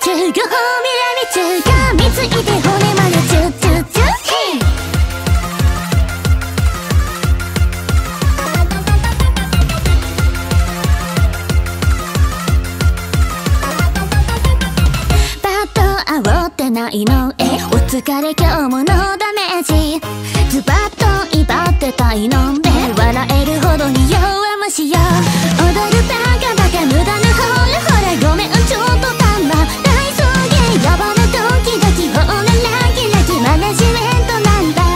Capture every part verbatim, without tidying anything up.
中ご褒美ラビ中噛みついて骨までチュッチュッチュッパッと煽ってないのえお疲れ今日ものダメージズバッと威張ってたいので笑えるほどに弱虫よ踊るバカバカ無駄なほらほらごめんちょっとたま大草原呼ばれ時々ほらラキラキマネジメントなんだ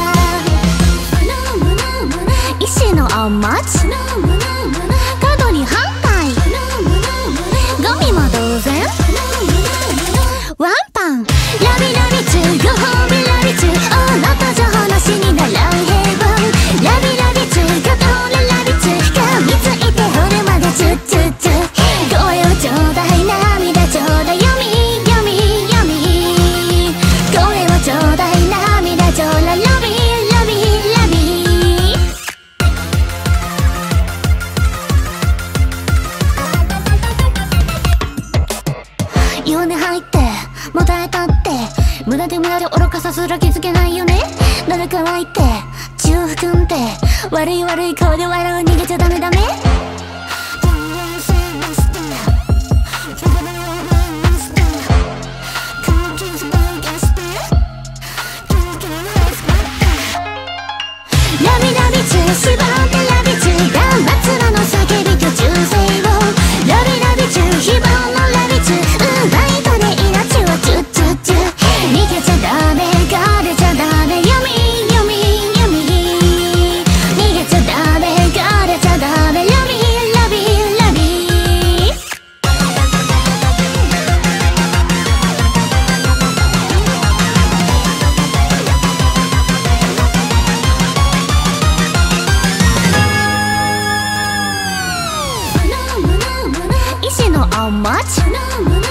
意志のお待ち過度に反対ゴミも同然ワンパンラビラビ中ご褒美ラビ中あなたじゃ話にならん平凡ラビラビ中がどれラビ中噛みついて骨までチュッチュッチュ声をちょうだい涙ちょうだい読み読み読み声をちょうだい涙ちょうだいラビラビラビ弱音入ってもたえたって無駄で無駄で愚かさすら気づけないよね誰かは言って血を含んで悪い悪い顔で笑う逃げちゃダメダメラビラビ中縛ってラビ中断末魔の叫びと忠誠をラビラビ中非凡のラビ中奪い取れ命をチュッチュッチュ逃げちゃダメガレちゃダメ読み読み読み逃げちゃダメガレちゃダメラビラビラビ意志のお待ち